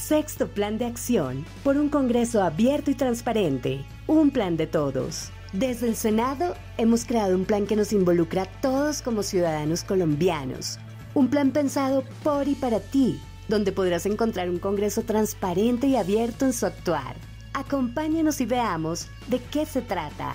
Sexto Plan de Acción por un Congreso abierto y transparente. Un plan de todos. Desde el Senado hemos creado un plan que nos involucra a todos como ciudadanos colombianos. Un plan pensado por y para ti, donde podrás encontrar un Congreso transparente y abierto en su actuar. Acompáñanos y veamos de qué se trata.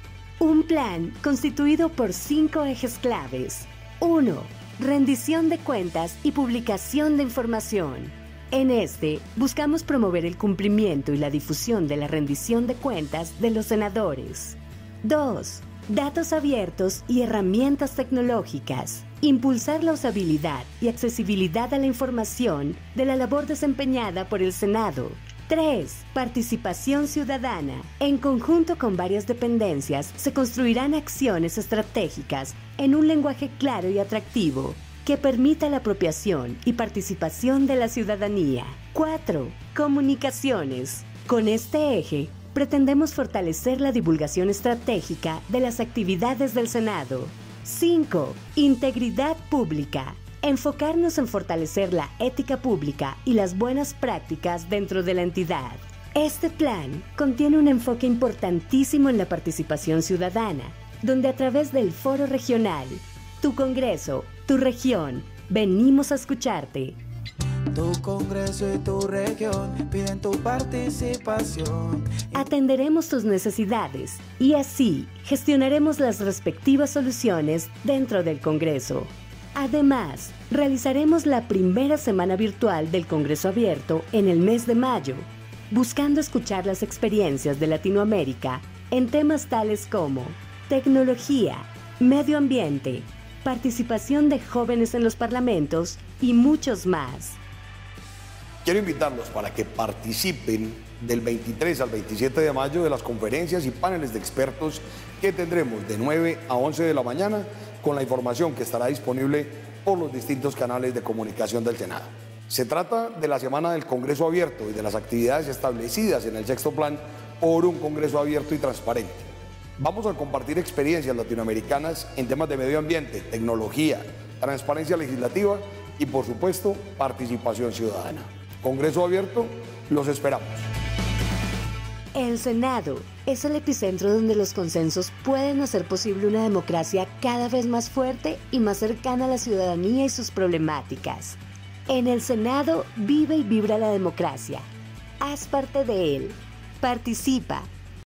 Un plan constituido por 5 ejes claves. 1. Rendición de cuentas y publicación de información. En este, buscamos promover el cumplimiento y la difusión de la rendición de cuentas de los senadores. 2. Datos abiertos y herramientas tecnológicas. Impulsar la usabilidad y accesibilidad a la información de la labor desempeñada por el Senado. 3. Participación ciudadana. En conjunto con varias dependencias, se construirán acciones estratégicas en un lenguaje claro y atractivo que permita la apropiación y participación de la ciudadanía. 4. Comunicaciones. Con este eje, pretendemos fortalecer la divulgación estratégica de las actividades del Senado. 5. Integridad pública. Enfocarnos en fortalecer la ética pública y las buenas prácticas dentro de la entidad. Este plan contiene un enfoque importantísimo en la participación ciudadana, donde a través del Foro Regional, tu Congreso, tu región, venimos a escucharte. Tu Congreso y tu región piden tu participación. Atenderemos tus necesidades y así gestionaremos las respectivas soluciones dentro del Congreso. Además, realizaremos la primera semana virtual del Congreso Abierto en el mes de mayo, buscando escuchar las experiencias de Latinoamérica en temas tales como tecnología, medio ambiente, participación de jóvenes en los parlamentos y muchos más. Quiero invitarlos para que participen del 23 al 27 de mayo de las conferencias y paneles de expertos que tendremos de 9 a 11 de la mañana con la información que estará disponible por los distintos canales de comunicación del Senado. Se trata de la Semana del Congreso Abierto y de las actividades establecidas en el sexto plan por un Congreso abierto y transparente. Vamos a compartir experiencias latinoamericanas en temas de medio ambiente, tecnología, transparencia legislativa y, por supuesto, participación ciudadana. Congreso Abierto, los esperamos. El Senado es el epicentro donde los consensos pueden hacer posible una democracia cada vez más fuerte y más cercana a la ciudadanía y sus problemáticas. En el Senado vive y vibra la democracia. Haz parte de él. Participa,